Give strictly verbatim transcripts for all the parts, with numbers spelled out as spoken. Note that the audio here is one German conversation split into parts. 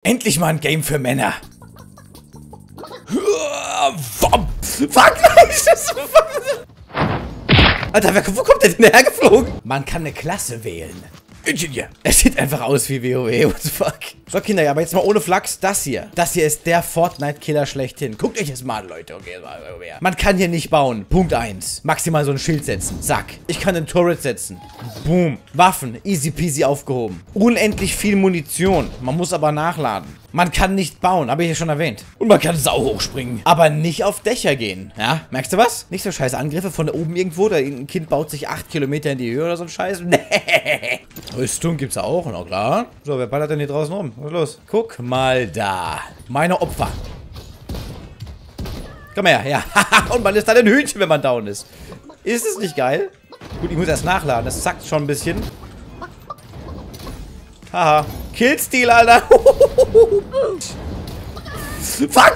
Endlich mal ein Game für Männer. Fuck! Alter, wo kommt der denn hergeflogen? Man kann eine Klasse wählen. Ingenieur. Es sieht einfach aus wie WoW. What the fuck? So, Kinder, ja, aber jetzt mal ohne Flachs. Das hier. Das hier ist der Fortnite-Killer schlechthin. Guckt euch das mal an, Leute. Okay, man kann hier nicht bauen. Punkt eins. Maximal so ein Schild setzen. Zack. Ich kann einen Turret setzen. Boom. Waffen. Easy peasy aufgehoben. Unendlich viel Munition. Man muss aber nachladen. Man kann nicht bauen, habe ich ja schon erwähnt. Und man kann sau hoch springen. Aber nicht auf Dächer gehen. Ja, merkst du was? Nicht so scheiß Angriffe von da oben irgendwo. Da irgendein Kind baut sich acht Kilometer in die Höhe oder so ein Scheiß. Nee. Rüstung gibt's auch, na klar. So, wer ballert denn hier draußen rum? Was ist los? Guck mal da. Meine Opfer. Komm her, ja. Und man ist dann ein Hühnchen, wenn man down ist. Ist es nicht geil? Gut, ich muss erst nachladen. Das zackt schon ein bisschen. Haha. Killstil, Alter. Fuck,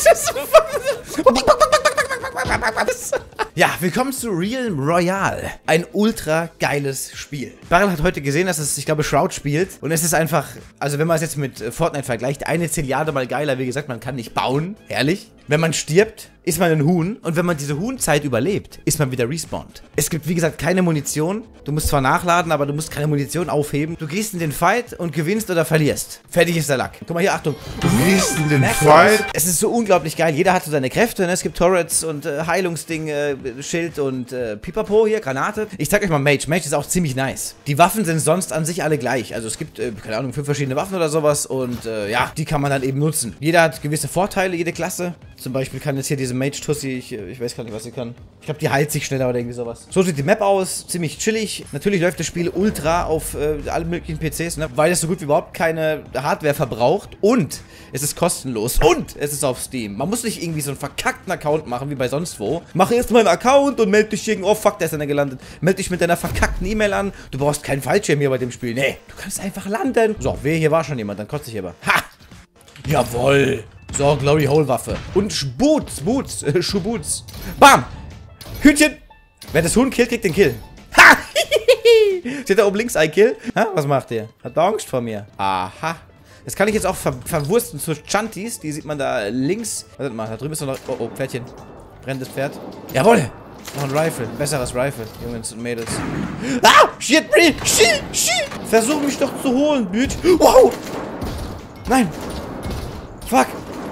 ja, willkommen zu Realm Royale. Ein ultra geiles Spiel. Barrel hat heute gesehen, dass es, ich glaube, Shroud spielt. Und es ist einfach, also wenn man es jetzt mit Fortnite vergleicht, eine Zilliarde mal geiler. Wie gesagt, man kann nicht bauen. Herrlich. Wenn man stirbt, ist man ein Huhn. Und wenn man diese Huhnzeit überlebt, ist man wieder respawned. Es gibt, wie gesagt, keine Munition. Du musst zwar nachladen, aber du musst keine Munition aufheben. Du gehst in den Fight und gewinnst oder verlierst. Fertig ist der Lack. Guck mal hier, Achtung. Du gehst in den Fight. Es ist so unglaublich geil. Jeder hat so seine Kräfte. Ne? Es gibt Turrets und äh, Heilungsdinge, Schild und äh, Pipapo hier, Granate. Ich zeig euch mal Mage. Mage ist auch ziemlich nice. Die Waffen sind sonst an sich alle gleich. Also es gibt, äh, keine Ahnung, fünf verschiedene Waffen oder sowas. Und äh, ja, die kann man dann eben nutzen. Jeder hat gewisse Vorteile, jede Klasse. Zum Beispiel kann jetzt hier diese Mage-Tussi, ich, ich weiß gar nicht, was sie kann. Ich glaube, die heilt sich schneller oder irgendwie sowas. So sieht die Map aus, ziemlich chillig. Natürlich läuft das Spiel ultra auf äh, alle möglichen P Cs, ne? Weil es so gut wie überhaupt keine Hardware verbraucht. Und es ist kostenlos. Und es ist auf Steam. Man muss nicht irgendwie so einen verkackten Account machen, wie bei sonst wo. Mach erst mal einen Account und melde dich irgendwo. Oh fuck, der ist dann gelandet. Melde dich mit deiner verkackten E-Mail an. Du brauchst keinen Fallschirm hier bei dem Spiel. Nee, du kannst einfach landen. So, wehe, hier war schon jemand, dann kotze ich aber. Ha! Jawohl! So, Glory Hole Waffe. Und Schboots, Boots, äh, Schuboots. Bam! Hühnchen! Wer das Huhn killt, kriegt den Kill. Ha! Steht da oben links ein Kill? Ha? Was macht der? Hat da Angst vor mir. Aha. Das kann ich jetzt auch ver verwursten zu Chantis. Die sieht man da links. Warte mal, da drüben ist noch... Oh, oh, Pferdchen. Brennendes Pferd. Jawohl! Noch ein Rifle. Ein besseres Rifle, Jungs und Mädels. Ah! Shit, Brie! Shit! Shit! Versuch mich doch zu holen, Bitch! Wow! Nein! Fuck!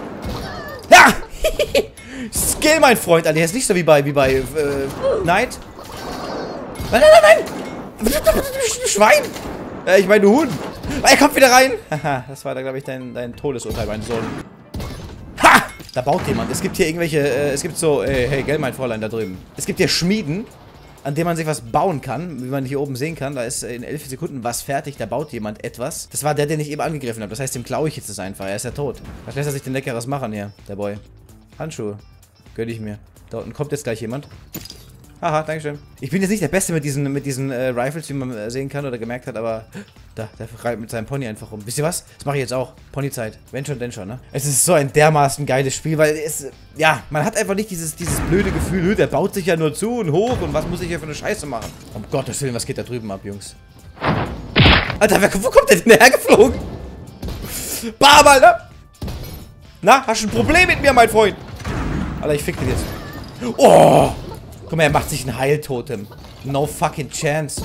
Ja! Skill, mein Freund. Alter, der ist nicht so wie bei, wie bei, äh, Knight. Nein, nein, nein, nein! Schwein! Äh, ich meine, du Huhn. Er kommt wieder rein. Haha, das war da, glaube ich, dein, dein Todesurteil, mein Sohn. Ha! Da baut jemand. Es gibt hier irgendwelche, äh, es gibt so, äh, hey, gell, mein Fräulein, da drüben. Es gibt hier Schmieden, an denen man sich was bauen kann, wie man hier oben sehen kann. Da ist in elf Sekunden was fertig, da baut jemand etwas. Das war der, den ich eben angegriffen habe. Das heißt, dem klaue ich jetzt das einfach. Er ist ja tot. Was lässt er sich denn Leckeres machen hier, der Boy? Handschuhe. Gönn ich mir. Da unten kommt jetzt gleich jemand. Haha, dankeschön. Ich bin jetzt nicht der Beste mit diesen, mit diesen äh, Rifles, wie man äh, sehen kann oder gemerkt hat, aber da, der reibt mit seinem Pony einfach rum. Wisst ihr was? Das mache ich jetzt auch. Ponyzeit. Wenn schon, denn schon, ne? Es ist so ein dermaßen geiles Spiel, weil es, ja, man hat einfach nicht dieses, dieses blöde Gefühl, der baut sich ja nur zu und hoch und was muss ich hier für eine Scheiße machen? Um Gottes Willen, was geht da drüben ab, Jungs? Alter, wer, wo kommt der denn hergeflogen? Bam, Alter! Na, hast du ein Problem mit mir, mein Freund? Alter, ich fick den jetzt. Oh! Guck mal, er macht sich ein Heiltotem. No fucking chance.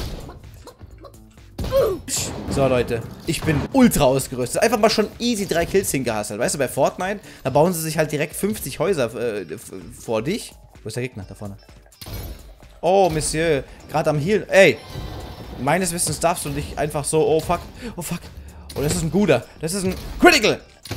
So, Leute. Ich bin ultra ausgerüstet. Einfach mal schon easy drei Kills hingehasselt. Weißt du, bei Fortnite, da bauen sie sich halt direkt fünfzig Häuser äh, vor dich. Wo ist der Gegner? Da vorne. Oh, Monsieur. Gerade am Heal. Ey. Meines Wissens darfst du nicht einfach so... Oh, fuck. Oh, fuck. Oh, das ist ein guter. Das ist ein Critical.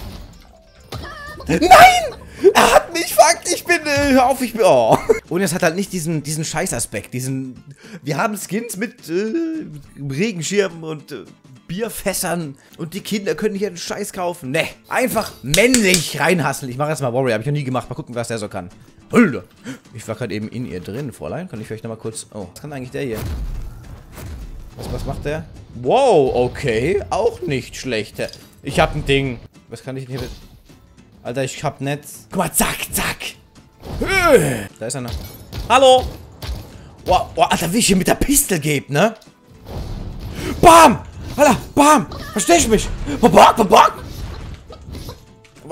Nein! Er hat mich, fuck, ich bin, äh, hör auf, ich bin, oh. Und es hat halt nicht diesen, diesen Scheißaspekt, diesen, wir haben Skins mit äh, Regenschirmen und äh, Bierfässern und die Kinder können hier einen Scheiß kaufen. Ne, einfach männlich reinhasseln. Ich mache jetzt mal Warrior, habe ich noch nie gemacht, mal gucken, was der so kann. Alter. Ich war gerade eben in ihr drin, Fräulein, kann ich vielleicht nochmal kurz, oh, was kann eigentlich der hier? Was, was macht der? Wow, okay, auch nicht schlecht. Ich hab ein Ding. Was kann ich denn hier mit... Alter, ich hab Netz. Guck mal, zack, zack. Da ist einer. Hallo. Boah, boah, Alter, wie ich hier mit der Pistole gebe, ne? Bam! Alter, bam! Verstehst du mich? Babak, babak!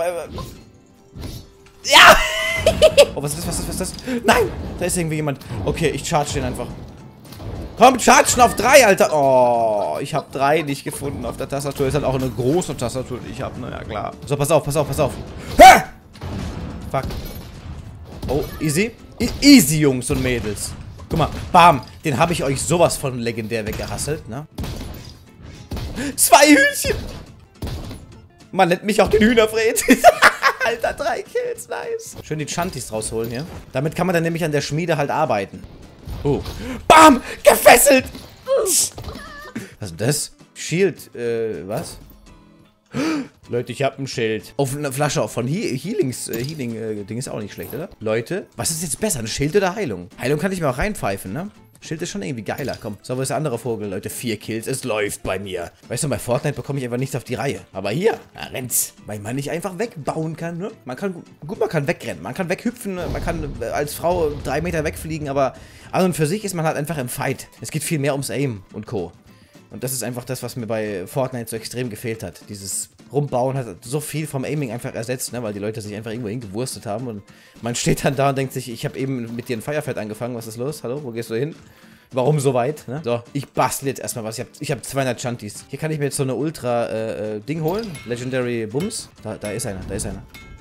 Ja! Oh, was ist das? Was ist das? Was ist das? Nein! Da ist irgendwie jemand. Okay, ich charge den einfach. Komm, chargen auf drei, Alter. Oh, ich habe drei nicht gefunden auf der Tastatur. Ist halt auch eine große Tastatur, die ich habe. Na ja, klar. So, pass auf, pass auf, pass auf. Ha! Fuck. Oh, easy. E easy, Jungs und Mädels. Guck mal, bam. Den habe ich euch sowas von legendär weggehasselt, ne? Zwei Hühnchen. Man nennt mich auch den Hühnerfred. Alter, drei Kills, nice. Schön die Chantis rausholen hier. Damit kann man dann nämlich an der Schmiede halt arbeiten. Oh. Bam! Gefesselt! Was ist denn das? Shield, äh, was? Leute, ich hab ein Schild. Auf eine Flasche von He Healings, äh, Healing, äh, Ding ist auch nicht schlecht, oder? Leute, was ist jetzt besser? Ein Schild oder Heilung? Heilung kann ich mir auch reinpfeifen, ne? Schild ist schon irgendwie geiler. Komm, so, wo ist der andere Vogel, Leute? Vier Kills, es läuft bei mir. Weißt du, bei Fortnite bekomme ich einfach nichts auf die Reihe. Aber hier, na, rennt's. Weil man nicht einfach wegbauen kann, ne? Man kann, gut, man kann wegrennen, man kann weghüpfen, man kann als Frau drei Meter wegfliegen, aber an und für sich ist man halt einfach im Fight. Es geht viel mehr ums Aim und Co. Und das ist einfach das, was mir bei Fortnite so extrem gefehlt hat. Dieses Rumbauen hat so viel vom Aiming einfach ersetzt, ne? Weil die Leute sich einfach irgendwo hingewurstet haben. Und man steht dann da und denkt sich, ich habe eben mit dir ein Firefight angefangen, was ist los? Hallo, wo gehst du hin? Warum so weit? Ne? So, ich bastle jetzt erstmal was. Ich habe ich hab zweihundert Chantis. Hier kann ich mir jetzt so eine Ultra-Ding äh, holen. Legendary Bums. Da, da ist einer, da ist einer.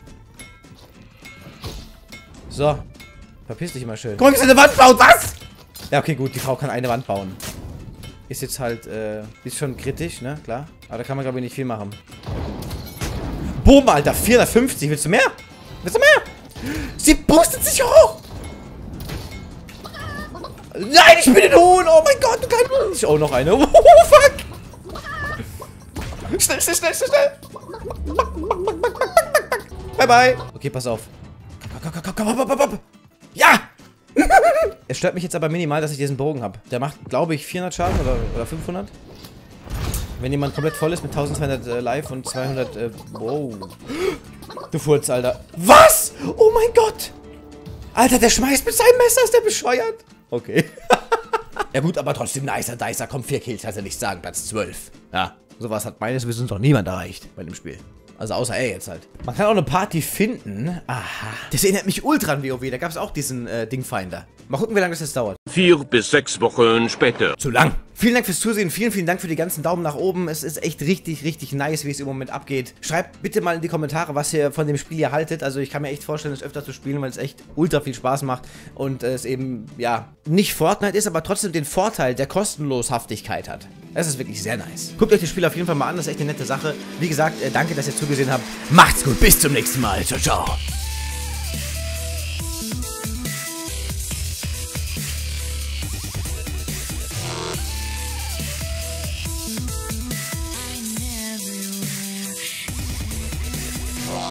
So. Verpiss dich immer schön. Guck mal, wie sie eine Wand baut, was? Ja, okay, gut, die Frau kann eine Wand bauen. Ist jetzt halt, äh, ist schon kritisch, ne? Klar. Aber da kann man, glaube ich, nicht viel machen. Boom, Alter, vierhundertfünfzig. Willst du mehr? Willst du mehr? Sie boostet sich hoch! Nein, ich bin ein Huhn! Oh mein Gott, du kannst... Oh, noch eine. Oh, fuck! Schnell, schnell, schnell, schnell, schnell! Bye, bye! Okay, pass auf. Komm, komm, komm, komm, komm, komm, komm, komm. Ja! Es stört mich jetzt aber minimal, dass ich diesen Bogen habe. Der macht, glaube ich, vierhundert Schaden oder, oder fünfhundert. Wenn jemand komplett voll ist mit eintausendzweihundert äh, Live und zweihundert... Äh, wow. Du Furz, Alter. Was? Oh mein Gott! Alter, der schmeißt mit seinem Messer, ist der bescheuert? Okay. Ja gut, aber trotzdem nicer Dicer. Komm, vier Kills, kannst du nicht sagen. Platz zwölf. Ja, sowas hat meines Wissens noch niemand erreicht bei dem Spiel. Also außer er jetzt halt. Man kann auch eine Party finden. Aha. Das erinnert mich ultra an WoW. Da gab es auch diesen äh, Dingfinder. Mal gucken, wie lange das jetzt dauert. Vier bis sechs Wochen später. Zu lang. Vielen Dank fürs Zusehen. Vielen, vielen Dank für die ganzen Daumen nach oben. Es ist echt richtig, richtig nice, wie es im Moment abgeht. Schreibt bitte mal in die Kommentare, was ihr von dem Spiel hier haltet. Also ich kann mir echt vorstellen, es öfter zu spielen, weil es echt ultra viel Spaß macht. Und es eben, ja, nicht Fortnite ist, aber trotzdem den Vorteil der Kostenloshaftigkeit hat. Das ist wirklich sehr nice. Guckt euch das Spiel auf jeden Fall mal an. Das ist echt eine nette Sache. Wie gesagt, äh, danke, dass ihr zugesehen habt. Macht's gut. Bis zum nächsten Mal. Ciao, ciao.